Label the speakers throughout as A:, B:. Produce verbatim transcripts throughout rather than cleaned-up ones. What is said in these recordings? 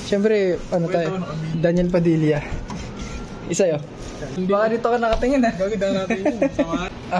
A: Siyempre, ano tayo? Daniel Padilla. Isa yun. Baka dito ka nakatingin ha?
B: Bakit na natin yun?
A: Ah.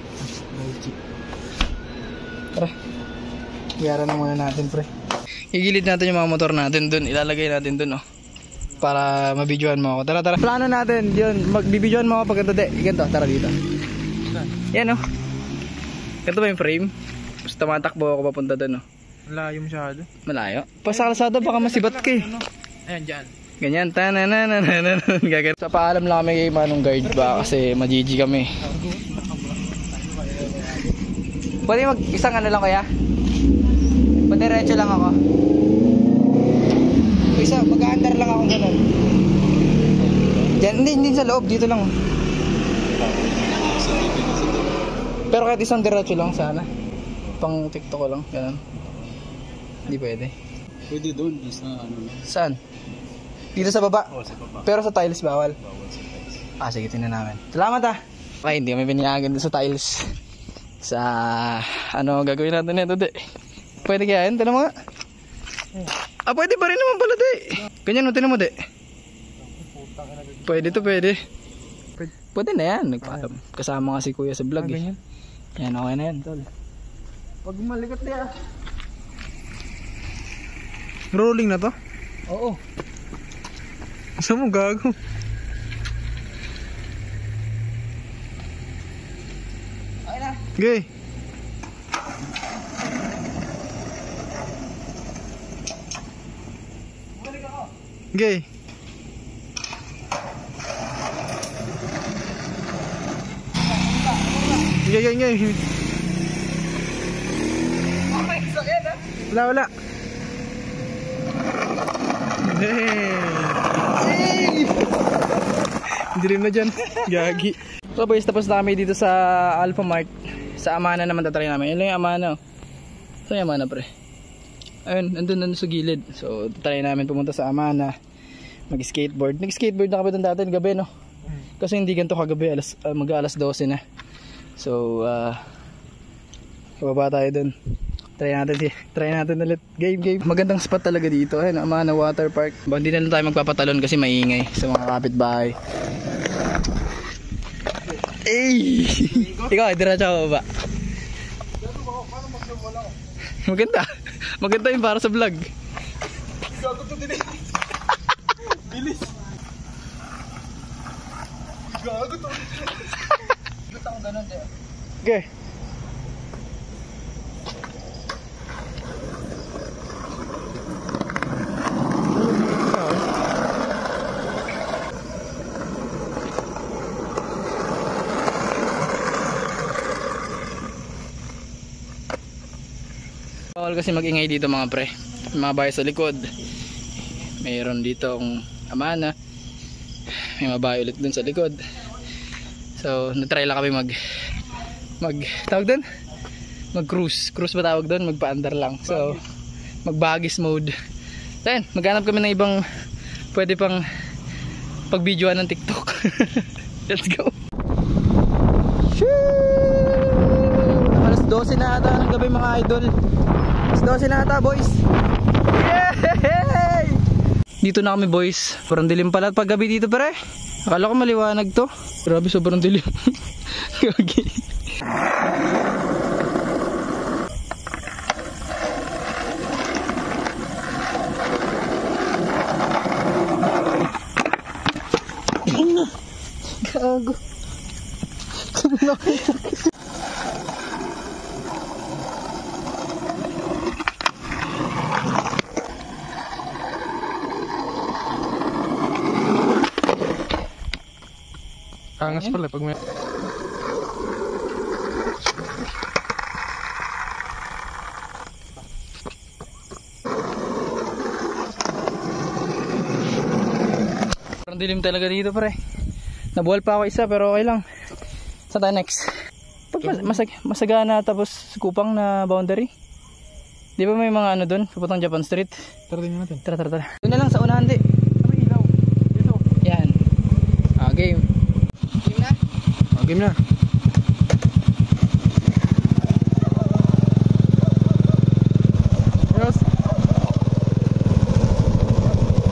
A: Tara. Biyaran na muna natin, pre. Igilid natin yung mga motor natin dun. Ilalagay natin dun, oh. Para mabidyohan mo ako. Tara, tara. Plano natin, yun. Magbibidyohan mo ako pag ganito. De, ganito, tara dito. Yan, oh. Ganito ba yung frame? Tapos tumatakbo ako papunta dun, oh.
B: Malayo masyado.
A: Malayo? Pa sa kalsada baka masibat ka eh.
B: Ayan, dyan.
A: Ganyan, tananananan. Gagawin. Sa paalam lang kami kay Manong Guard ba kasi magigi kami. Pwede mag isang ano lang kaya? Padiretso lang ako. Isa, mag-under lang ako ganun. Diyan, hindi, hindi sa loob, dito lang. Pero kahit isang diretso lang sana. Pang TikTok ko lang, ganun. Hindi pwede.
B: Pwede doon, sa ano lang.
A: Saan? Dito sa baba?
B: Oo, sa baba.
A: Pero sa tiles bawal?
B: Bawal sa tiles.
A: Ah, sige, tingnan namin. Salamat ah! Okay, hindi kami pinayagan sa tiles. Sa ano gagawin natin nito, de? Pwede kaya yun? Tinan mo nga. Ah, pwede pa rin naman pala, de. Ganyan mo, tinan mo, de. Pwede to, pwede. Pwede na yan. Nagpaalam. Kasama nga si kuya sa vlog eh. Yan, okay na yan, tol. Pag malikat niya.
B: Rolling na to?
A: Oo.
B: Saan mo gago?
A: Okay na.
B: Okay.
A: Bumalik ako.
B: Okay. Okay, okay, okay.
A: Okay, so yan ah.
B: Wala, wala. Hey.
A: Hey!
B: Dilim na dyan. Gagi.
A: So boys, tapos na kami dito sa Alpha Mart. Sa Amana naman tatry namin. Yun lang yung Amana. Saan yung Amana, pre? Ayun, nandun, nandun sa gilid. So tatry namin pumunta sa Amana. Mag-skateboard. Nag-skateboard na kami doon dati gabi, no? Kasi hindi ganito kagabi. Alas, uh, mag-alas dose na. So, uh, bababa tayo doon. Try natin, try natin ulit. Game, game. Magandang spot talaga dito. Ayun, Amana Water Park. Ba, hindi na lang tayo magpapatalon kasi maingay sa mga kapitbahay. Ey! Ikaw, diretso ako ba? Maganda. Maganda yung para sa vlog.
B: Gago to din eh. Bilis. Gago to.
A: Gusto ko ganun, de.
B: Okay.
A: Bawal kasi magingay dito mga pre. Mga bahay sa likod. Mayroon dito ang Amana. May mga bahay ulit dun sa likod. So, natry lang kami mag mag tawag dun? Mag cruise. Cruise ba tawag dun? Magpa-under lang. So, mag bagis mode. Then, maghanap kami ng ibang pwede pang pag-videoan ng TikTok. Let's go. alas dose na ata ng gabi mga idol. alas dose na ata boys. Yay! Dito na kami boys. Parang dilim pala pag gabi dito pare. Akala ko maliwanag to. Grabe sobrang dilim. Okay. Gago.
B: Angas pala pag may...
A: Parang dilim talaga dito pre. Nabuhal pa ako isa pero okay lang. Saan tayo next? Pag masag masagana tapos Kupang na boundary. Di ba may mga ano doon? Papuntang Japan Street.
B: Tara din natin.
A: Tara tara tara. Doon na lang sa unahan di.
B: May ilaw. Dito.
A: Yan. Ah, game. Game na?
B: Oh, game na. Yes.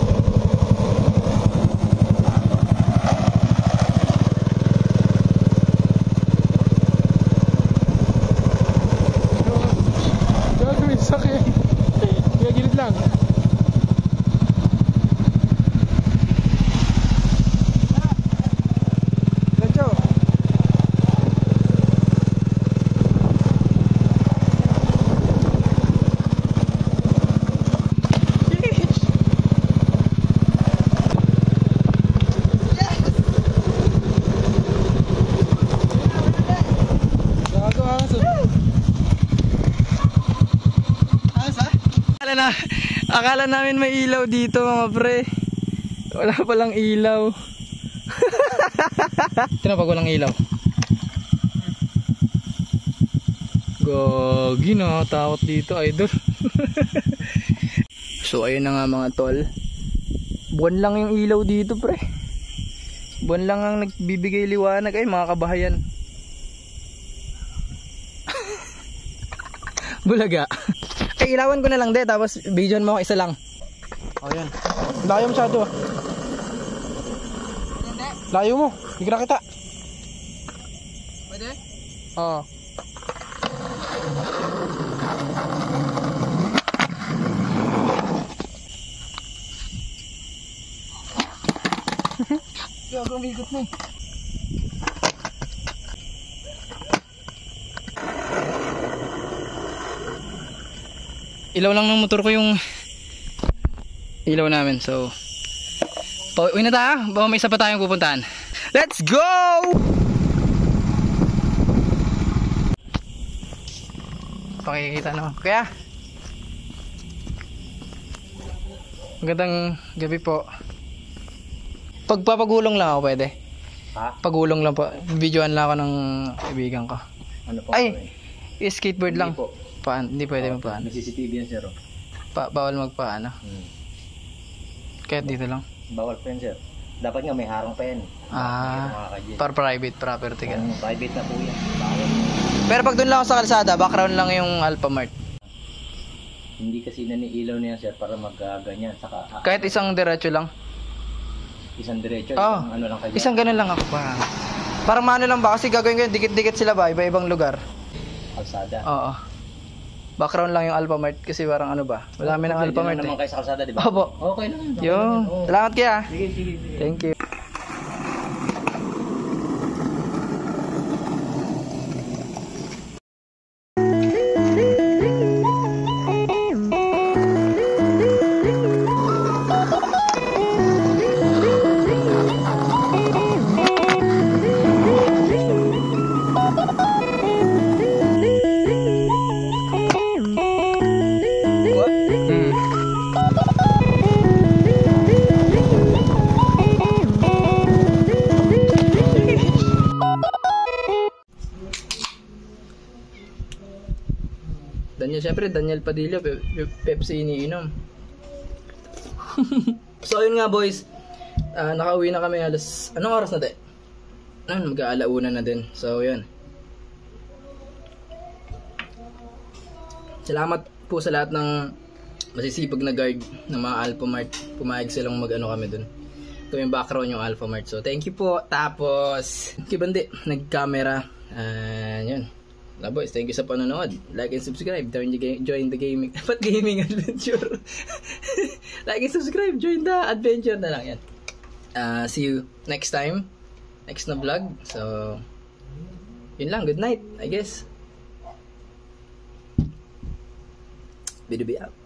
A: Akala namin may ilaw dito mga pre. Wala palang ilaw. Ito na pag walang ilaw. Gagi na, takot dito idol. So ayun na nga mga tol. Buwan lang yung ilaw dito pre. Buwan lang ang nagbibigay liwanag ay mga kabahayan. Bulaga. Ay ilawan ko na lang de, tapos videoan mo ako isa lang.
B: O yan. Layo masyado. Layo mo. Hindi ka nakita.
A: Pwede?
B: Oo.
A: Gago ang bigot na eh. Ilaw lang ng motor ko yung ilaw namin. So pauwi na tayo. Baka may isa pa tayong pupuntahan. Let's go! Pakikita naman. Kaya magandang gabi po. Pagpapagulong lang ako pwede.
C: Ha?
A: Pagulong lang po. Videoan lang ako ng kaibigan ko.
C: Ano po?
A: Ay! Skateboard lang.
C: Hindi po.
A: Paan, hindi pwede mo paan.
C: May C C T V yan, sir. oh.
A: Pa, bawal magpaano.
C: Hmm.
A: Kahit dito lang.
C: Bawal pa yan, sir. Dapat nga may harang pa yan.
A: Ah, para private property ka.
C: Kung private na po yan. Bawal.
A: Pero pag doon lang ako sa kalsada, background lang yung Alphamart.
C: Hindi kasi naniilaw na yan, sir, para mag-ganyan. Saka, ah,
A: Kahit isang diretso lang.
C: isang diretso,
A: Oo.
C: isang ano lang kayo.
A: Isang ganun lang ako pa. Parang maano lang ba? Kasi gagawin ko yun, dikit-dikit sila ba? Iba-ibang lugar.
C: Kalsada.
A: Oo. Background lang yung Alphamart kasi parang ano ba? Wala kami ng
C: Okay,
A: Alphamart
C: dyan lang naman
A: eh.
C: kayo sa kalsada, di ba?
A: Opo.
C: Okay lang yun. Okay
A: Yo,
C: lang yun. Oo.
A: salamat kaya.
C: Sige, sige, sige.
A: Thank you. Daniel, syempre Daniel Padilla, pe pe Pepsi iniinom. So ayun nga boys, uh, nakauwi na kami alas, anong oras na tayo? Ano, mag-aalauna na din. So yun. Salamat po sa lahat ng masisipag na guard ng mga Alphamart. Pumayag silang mag-ano kami dun. Ito yung background yung Alphamart. So thank you po. Tapos, kibandi, nag-camera. And yun. Wala boys, thank you sa panonood. Like and subscribe. Join the, ga join the gaming. Dapat gaming adventure. Like and subscribe. Join the adventure na lang yan. Uh, see you next time. Next na vlog. So, yun lang. Good night, I guess. B two B out.